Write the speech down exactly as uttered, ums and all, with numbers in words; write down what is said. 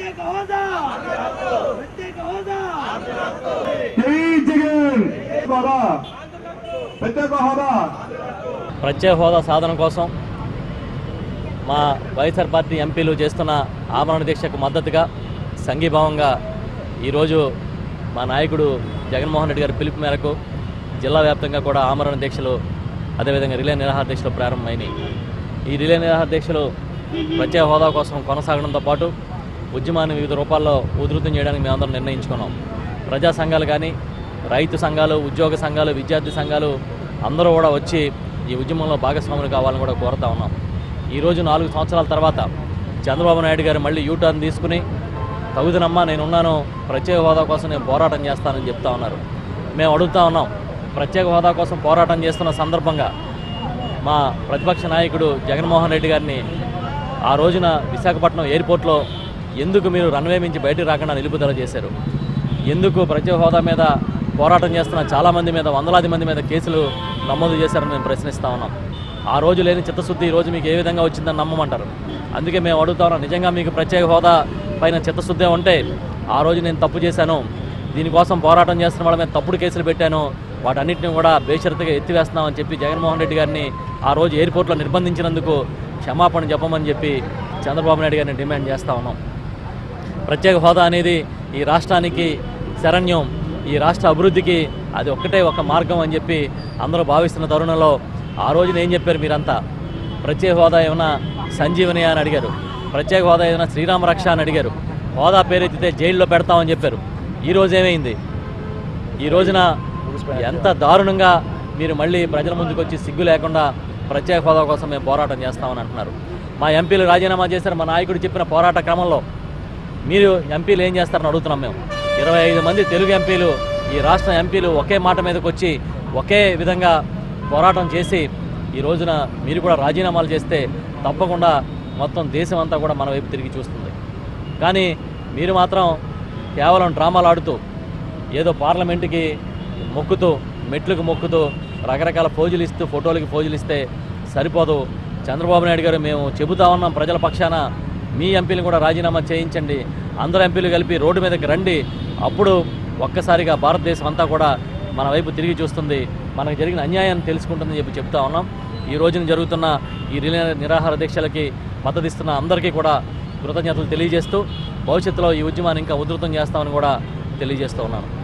ప్రత్యేక హోదా ప్రత్యేక హోదా ప్రత్యేక హోదా ప్రత్యేక హోదా సాధన కోసం మా వైఎస్ఆర్ పార్టీ ఎంపీలు చేస్తున్న ఆమరణ దీక్షకు మద్దతుగా సంఘీభావంగా ఈరోజు మా నాయకుడు జగన్మోహన్ రెడ్డి గారి పిలుపు మేరకు జిల్లా వ్యాప్తంగా కూడా ఆమరణ దీక్షలు అదేవిధంగా రిలే నిరాహార దీక్షలు ప్రారంభమైనాయి. ఈ రిలే నిరాహార దీక్షలు ప్రత్యేక హోదా కోసం కొనసాగడంతో పాటు ఉద్యమాన్ని వివిధ రూపాల్లో ఉధృతం చేయడానికి మేమందరం నిర్ణయించుకున్నాం. ప్రజా సంఘాలు కానీ, రైతు సంఘాలు, ఉద్యోగ సంఘాలు, విద్యార్థి సంఘాలు అందరూ కూడా వచ్చి ఈ ఉద్యమంలో భాగస్వాములు కావాలని కూడా కోరుతా ఉన్నాం. ఈరోజు నాలుగు సంవత్సరాల తర్వాత చంద్రబాబు నాయుడు గారు మళ్ళీ యూటర్న్ తీసుకుని తగుదనమ్మా నేనున్నాను, ప్రత్యేక హోదా కోసం నేను పోరాటం చేస్తానని చెప్తా ఉన్నారు. మేము అడుగుతా ఉన్నాం, ప్రత్యేక హోదా కోసం పోరాటం చేస్తున్న సందర్భంగా మా ప్రతిపక్ష నాయకుడు జగన్మోహన్ రెడ్డి గారిని ఆ రోజున విశాఖపట్నం ఎయిర్పోర్ట్లో ఎందుకు మీరు రన్వే నుంచి బయటకు రాకుండా నిలుపుదల చేశారు? ఎందుకు ప్రత్యేక హోదా మీద పోరాటం చేస్తున్న చాలామంది మీద, వందలాది మంది మీద కేసులు నమోదు చేశారని మేము ప్రశ్నిస్తూ ఉన్నాం. ఆ రోజు లేని చిత్తశుద్ధి ఈరోజు మీకు ఏ విధంగా వచ్చిందని నమ్మమంటారు? అందుకే మేము అడుగుతా ఉన్నాం, నిజంగా మీకు ప్రత్యేక హోదా పైన చిత్తశుద్ధి ఉంటే ఆ రోజు నేను తప్పు చేశాను, దీనికోసం పోరాటం చేస్తున్న వాళ్ళ మీద తప్పుడు కేసులు పెట్టాను, వాటన్నిటిని కూడా బేషరతుగా ఎత్తివేస్తున్నామని చెప్పి జగన్మోహన్ రెడ్డి గారిని ఆ రోజు ఎయిర్పోర్ట్లో నిర్బంధించినందుకు క్షమాపణ చెప్పమని చెప్పి చంద్రబాబు నాయుడు గారిని డిమాండ్ చేస్తూ ఉన్నాం. ప్రత్యేక హోదా అనేది ఈ రాష్ట్రానికి శరణ్యం, ఈ రాష్ట్ర అభివృద్ధికి అది ఒక్కటే ఒక మార్గం అని చెప్పి అందరూ భావిస్తున్న తరుణంలో ఆ రోజున ఏం చెప్పారు మీరంతా? ప్రత్యేక హోదా ఏమైనా సంజీవని అని అడిగారు, ప్రత్యేక హోదా ఏమైనా శ్రీరామ రక్ష అని అడిగారు, హోదా పేరెత్తితే జైల్లో పెడతామని చెప్పారు. ఈరోజు ఏమైంది? ఈ రోజున ఎంత దారుణంగా మీరు మళ్ళీ ప్రజల ముందుకు వచ్చి సిగ్గు లేకుండా ప్రత్యేక హోదా కోసం మేము పోరాటం చేస్తామని అంటున్నారు. మా ఎంపీలు రాజీనామా చేశారు. మా నాయకుడు చెప్పిన పోరాట క్రమంలో మీరు ఎంపీలు ఏం చేస్తారని అడుగుతున్నాం. మేము ఇరవై ఐదు మంది తెలుగు ఎంపీలు, ఈ రాష్ట్ర ఎంపీలు ఒకే మాట మీదకి వచ్చి ఒకే విధంగా పోరాటం చేసి ఈ రోజున మీరు కూడా రాజీనామాలు చేస్తే తప్పకుండా మొత్తం దేశం అంతా కూడా మన వైపు తిరిగి చూస్తుంది. కానీ మీరు మాత్రం కేవలం డ్రామాలు ఆడుతూ ఏదో పార్లమెంటుకి మొక్కుతూ, మెట్లకు మొక్కుతూ, రకరకాల ఫోజులు ఇస్తూ, ఫోటోలకి ఫోజులు ఇస్తే సరిపోదు. చంద్రబాబు నాయుడు గారు మేము చెబుతా ఉన్నాం ప్రజల పక్షాన, మీ ఎంపీలు కూడా రాజీనామా చేయించండి, అందరూ ఎంపీలు కలిపి రోడ్డు మీదకి రండి, అప్పుడు ఒక్కసారిగా భారతదేశం అంతా కూడా మన వైపు తిరిగి చూస్తుంది, మనకు జరిగిన అన్యాయాన్ని తెలుసుకుంటుందని చెప్పి చెప్తా ఉన్నాం. ఈ రోజున జరుగుతున్న ఈ రిలే నిరాహార దీక్షలకి మద్దతిస్తున్న అందరికీ కూడా కృతజ్ఞతలు తెలియజేస్తూ భవిష్యత్తులో ఈ ఉద్యమాన్ని ఇంకా ఉధృతం చేస్తామని కూడా తెలియజేస్తూ ఉన్నాను.